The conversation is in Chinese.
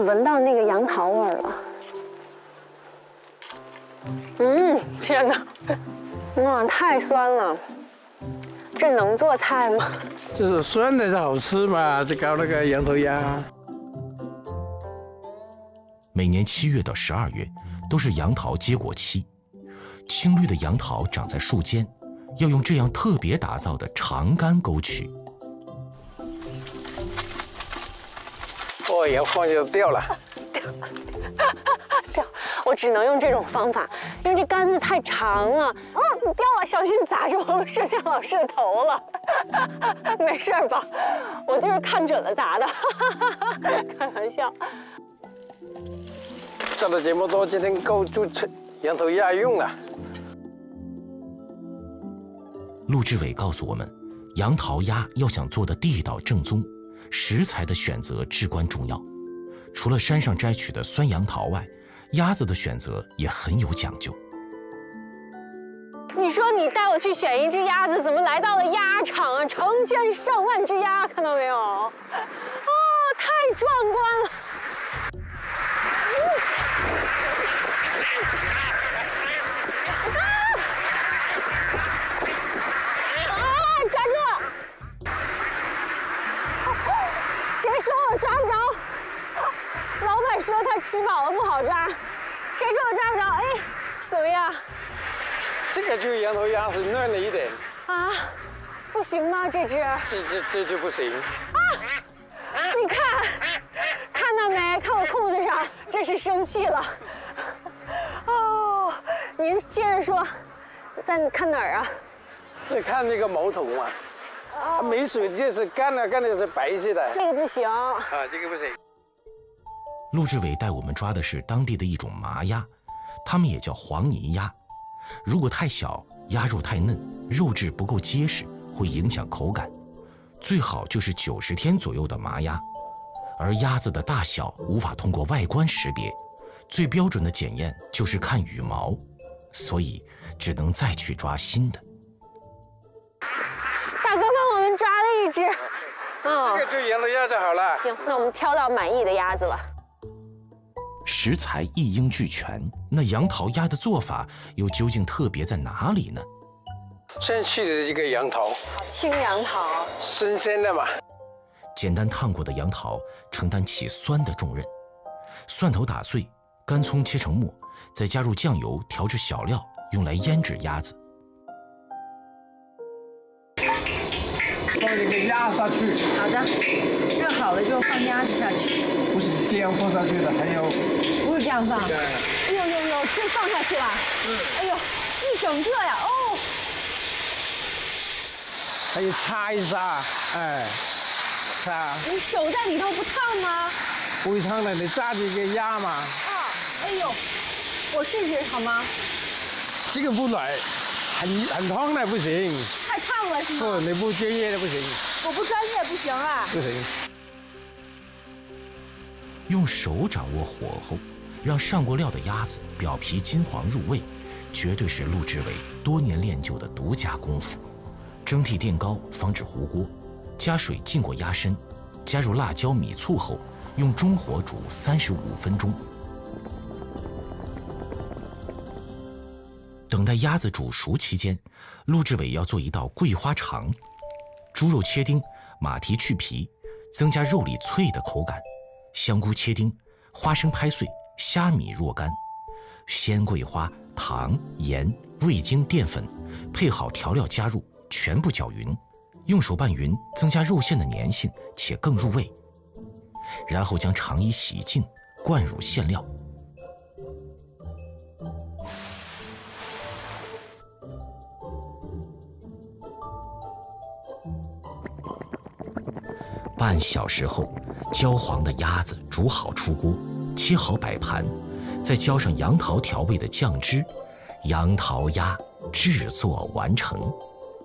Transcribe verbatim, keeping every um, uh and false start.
闻到那个杨桃味儿了。嗯，天哪，哇，太酸了！这能做菜吗？ 就是酸的是好吃嘛，就搞那个羊头鸭。 每年七月到十二月都是杨桃结果期，青绿的杨桃长在树间，要用这样特别打造的长杆沟取。 哦，一晃就掉了。 掉，我只能用这种方法，因为这杆子太长了。哦，掉了，小心砸着我们摄像老师的头了。没事吧？我就是看准了砸的，开玩笑。 做的这么多，今天够做羊头鸭用了。 陆志伟告诉我们，杨桃鸭要想做的地道正宗，食材的选择至关重要。除了山上摘取的酸杨桃外，鸭子的选择也很有讲究。 你说你带我去选一只鸭子，怎么来到了鸭场啊？成千上万只鸭，看到没有？哦，太壮观了！啊！抓住！谁说我抓不着？老板说他吃饱了不好抓，谁说我抓不着？哎，怎么样？ 这个就羊头鸭是嫩了一点啊，不行吗？这只？ 这这这就不行啊！你看，看到没？看我裤子上，这是生气了。哦，您接着说，在看哪儿啊？ 是看那个毛筒啊，哦、没水就是干了，干的是白色的。 这个不行啊， 这个不行。 陆志伟带我们抓的是当地的一种麻鸭，它们也叫黄泥鸭。如果太小，鸭肉太嫩，肉质不够结实，会影响口感。最好就是九十天左右的麻鸭。而鸭子的大小无法通过外观识别，最标准的检验就是看羽毛，所以只能再去抓新的。 大哥帮我们抓了一只， 哦，这个就羊头鸭就好了。 行，那我们挑到满意的鸭子了。 食材一应俱全，那杨桃鸭的做法又究竟特别在哪里呢？ 先去的这个杨桃， 青杨桃， 新鲜的嘛。 简单烫过的杨桃承担起酸的重任，蒜头打碎，干葱切成末，再加入酱油调制小料，用来腌制鸭子。 放这个鸭下去。 好的，热好了就放鸭子下去。 不是这样放下去的，还有。 不是这样放。 对。 哎呦呦呦，这放下去了。嗯。哎呦，一整个呀，哦。 还有擦一擦，哎，擦。 你手在里头不烫吗？ 不会烫的，你炸这个鸭嘛。 啊，哎呦，我试试好吗？ 这个不来，很很烫的不行。 太烫了是吗？ 不，你不专业的不行。 我不专业不行啊。 不行。 用手掌握火候，让上过料的鸭子表皮金黄入味，绝对是陆志伟多年练就的独家功夫。蒸屉垫高，防止糊锅，加水浸过鸭身，加入辣椒、米醋后，用中火煮三十五分钟。等待鸭子煮熟期间，陆志伟要做一道桂花肠。猪肉切丁，马蹄去皮，增加肉里脆的口感。香菇切丁，花生拍碎，虾米若干，鲜桂花、糖、盐、味精、淀粉，配好调料加入，全部搅匀，用手拌匀，增加肉馅的粘性，且更入味。然后将肠衣洗净，灌入馅料。半小时后，焦黄的鸭子煮好出锅，切好摆盘，再浇上杨桃调味的酱汁，杨桃鸭制作完成。